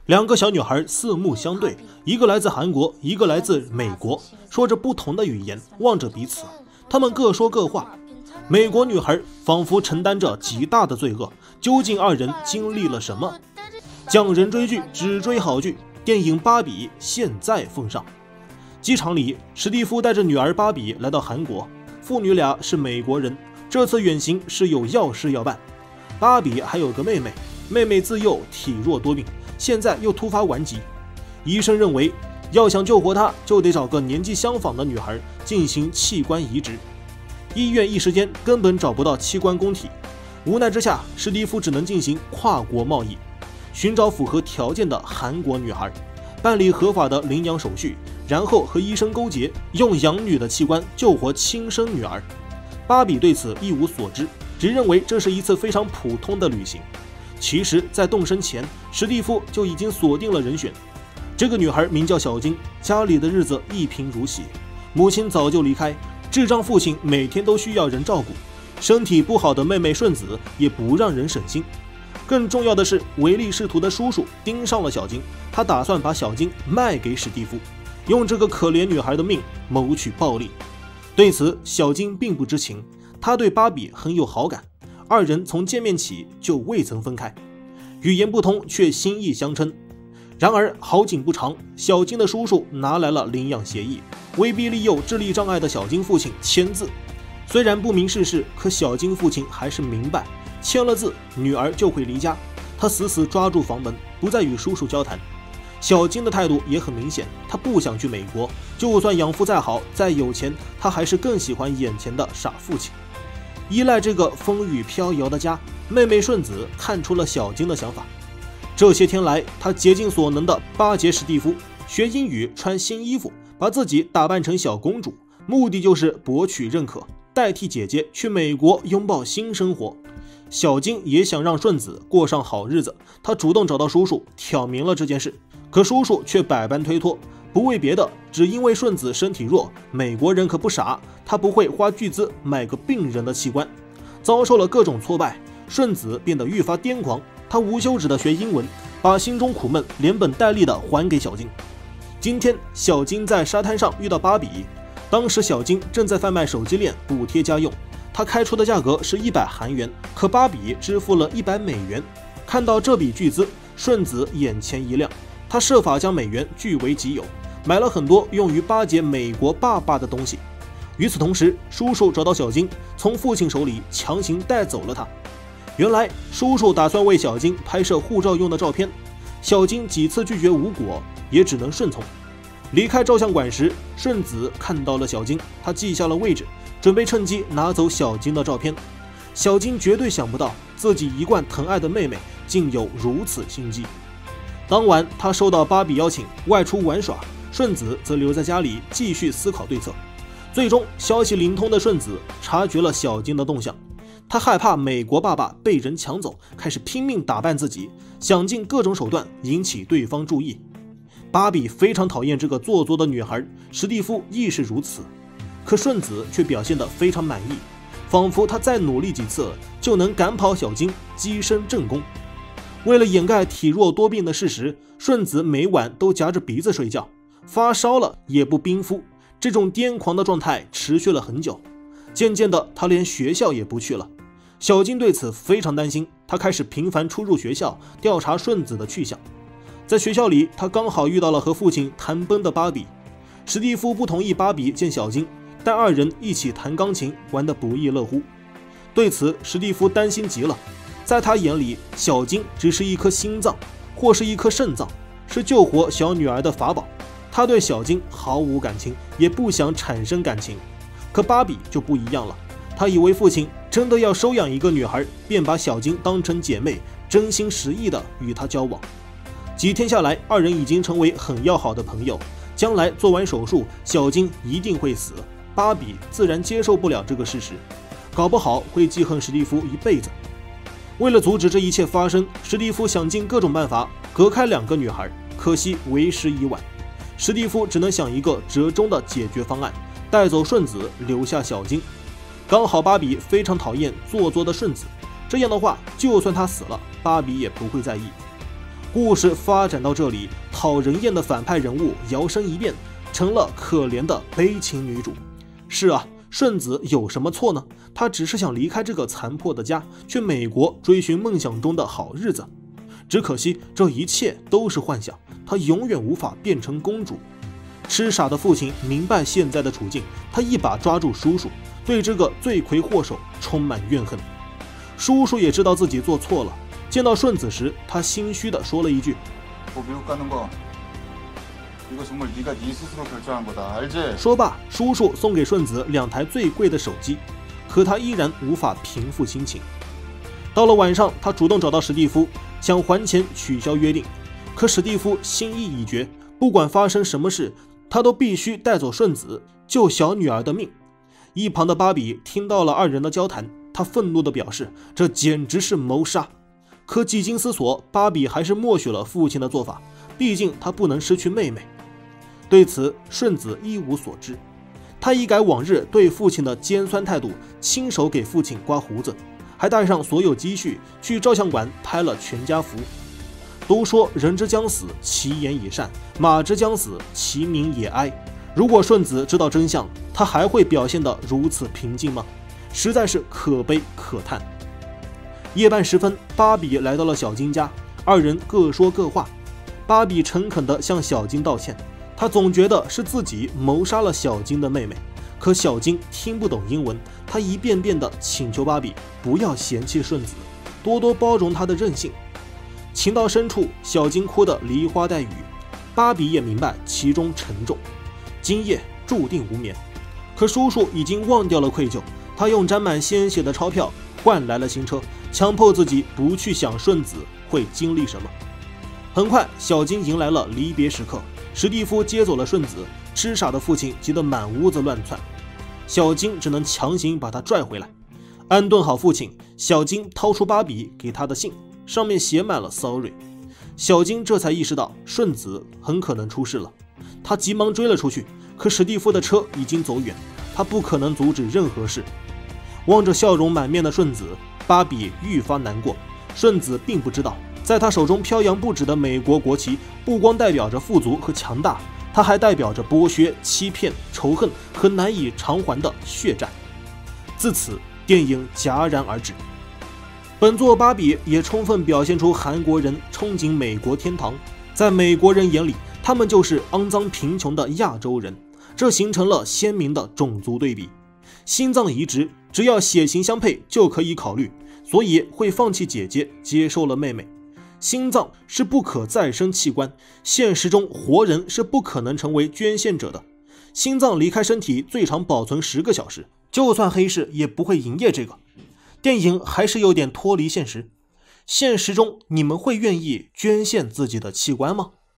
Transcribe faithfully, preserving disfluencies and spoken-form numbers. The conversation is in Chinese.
两个小女孩四目相对，一个来自韩国，一个来自美国，说着不同的语言，望着彼此。她们各说各话。美国女孩仿佛承担着极大的罪恶，究竟二人经历了什么？匠人追剧，只追好剧。电影《芭比》现在奉上。机场里，史蒂夫带着女儿芭比来到韩国，父女俩是美国人，这次远行是有要事要办。芭比还有个妹妹，妹妹自幼体弱多病，现在又突发顽疾。医生认为，要想救活她，就得找个年纪相仿的女孩进行器官移植。医院一时间根本找不到器官供体，无奈之下，史蒂夫只能进行跨国贸易，寻找符合条件的韩国女孩，办理合法的领养手续，然后和医生勾结，用养女的器官救活亲生女儿。芭比对此一无所知，只认为这是一次非常普通的旅行。其实，在动身前，史蒂夫就已经锁定了人选。这个女孩名叫小金，家里的日子一贫如洗，母亲早就离开，智障父亲每天都需要人照顾，身体不好的妹妹顺子也不让人省心。更重要的是，唯利是图的叔叔盯上了小金，他打算把小金卖给史蒂夫，用这个可怜女孩的命谋取暴利。对此，小金并不知情，他对芭比很有好感，二人从见面起就未曾分开，语言不通却心意相称。然而好景不长，小金的叔叔拿来了领养协议，威逼利诱智力障碍的小金父亲签字。虽然不明世事，可小金父亲还是明白，签了字，女儿就会离家。他死死抓住房门，不再与叔叔交谈。小金的态度也很明显，他不想去美国，就算养父再好再有钱，他还是更喜欢眼前的傻父亲，依赖这个风雨飘摇的家。妹妹顺子看出了小金的想法，这些天来，她竭尽所能的巴结史蒂夫，学英语，穿新衣服，把自己打扮成小公主，目的就是博取认可，代替姐姐去美国拥抱新生活。小金也想让顺子过上好日子，他主动找到叔叔，挑明了这件事。可叔叔却百般推脱，不为别的，只因为顺子身体弱，美国人可不傻，他不会花巨资买个病人的器官。遭受了各种挫败，顺子变得愈发癫狂，他无休止的学英文，把心中苦闷连本带利的还给小金。今天，小金在沙滩上遇到芭比，当时小金正在贩卖手机链补贴家用，他开出的价格是一百韩元，可芭比支付了一百美元。看到这笔巨资，顺子眼前一亮，他设法将美元据为己有，买了很多用于巴结美国爸爸的东西。与此同时，叔叔找到小金，从父亲手里强行带走了他。原来叔叔打算为小金拍摄护照用的照片，小金几次拒绝无果，也只能顺从。离开照相馆时，顺子看到了小金，他记下了位置，准备趁机拿走小金的照片。小金绝对想不到自己一贯疼爱的妹妹竟有如此心机。当晚，他受到芭比邀请外出玩耍，顺子则留在家里继续思考对策。最终，消息灵通的顺子察觉了小金的动向，他害怕美国爸爸被人抢走，开始拼命打扮自己，想尽各种手段引起对方注意。芭比非常讨厌这个做作的女孩，史蒂夫亦是如此。可顺子却表现得非常满意，仿佛他再努力几次就能赶跑小金，跻身正宫。为了掩盖体弱多病的事实，顺子每晚都夹着鼻子睡觉，发烧了也不冰敷。这种癫狂的状态持续了很久，渐渐的，他连学校也不去了。小金对此非常担心，他开始频繁出入学校，调查顺子的去向。在学校里，他刚好遇到了和父亲谈崩的芭比。史蒂夫不同意芭比见小金，但二人一起弹钢琴，玩得不亦乐乎。对此，史蒂夫担心极了，在他眼里，小金只是一颗心脏，或是一颗肾脏，是救活小女儿的法宝。他对小金毫无感情，也不想产生感情。可芭比就不一样了，他以为父亲真的要收养一个女孩，便把小金当成姐妹，真心实意的与她交往。几天下来，二人已经成为很要好的朋友。将来做完手术，小金一定会死，芭比自然接受不了这个事实，搞不好会记恨史蒂夫一辈子。为了阻止这一切发生，史蒂夫想尽各种办法隔开两个女孩，可惜为时已晚。史蒂夫只能想一个折中的解决方案，带走顺子，留下小金。刚好芭比非常讨厌做作的顺子，这样的话，就算他死了，芭比也不会在意。 故事发展到这里，讨人厌的反派人物摇身一变，成了可怜的悲情女主。是啊，顺子有什么错呢？她只是想离开这个残破的家，去美国追寻梦想中的好日子。只可惜这一切都是幻想，她永远无法变成公主。痴傻的父亲明白现在的处境，他一把抓住叔叔，对这个罪魁祸首充满怨恨。叔叔也知道自己做错了，见到顺子时，他心虚地说了一句：说罢，叔叔送给顺子两台最贵的手机，可他依然无法平复心情。到了晚上，他主动找到史蒂夫，想还钱取消约定，可史蒂夫心意已决，不管发生什么事，他都必须带走顺子，救小女儿的命。一旁的芭比听到了二人的交谈，她愤怒地表示，这简直是谋杀。可几经思索，芭比还是默许了父亲的做法，毕竟她不能失去妹妹。对此，顺子一无所知，他一改往日对父亲的尖酸态度，亲手给父亲刮胡子，还带上所有积蓄去照相馆拍了全家福。都说人之将死，其言也善；马之将死，其鸣也哀。如果顺子知道真相，他还会表现得如此平静吗？实在是可悲可叹。夜半时分，芭比来到了小金家，二人各说各话。芭比诚恳地向小金道歉，她总觉得是自己谋杀了小金的妹妹。可小金听不懂英文，她一遍遍地请求芭比不要嫌弃顺子，多多包容她的任性。情到深处，小金哭得梨花带雨，芭比也明白其中沉重，今夜注定无眠。可叔叔已经忘掉了愧疚，他用沾满鲜血的钞票换来了新车，强迫自己不去想顺子会经历什么。很快，小金迎来了离别时刻，史蒂夫接走了顺子，痴傻的父亲急得满屋子乱窜，小金只能强行把他拽回来。安顿好父亲，小金掏出芭比给他的信，上面写满了 sorry。 小金这才意识到顺子很可能出事了，他急忙追了出去，可史蒂夫的车已经走远，他不可能阻止任何事。望着笑容满面的顺子，芭比愈发难过。顺子并不知道，在他手中飘扬不止的美国国旗，不光代表着富足和强大，它还代表着剥削、欺骗、仇恨和难以偿还的血债。自此，电影戛然而止。本作《芭比》也充分表现出韩国人憧憬美国天堂，在美国人眼里，他们就是肮脏贫穷的亚洲人，这形成了鲜明的种族对比。心脏移植只要血型相配就可以考虑，所以会放弃姐姐，接受了妹妹。心脏是不可再生器官，现实中活人是不可能成为捐献者的。心脏离开身体最长保存十个小时，就算黑市也不会营业这个。电影还是有点脱离现实。现实中你们会愿意捐献自己的器官吗？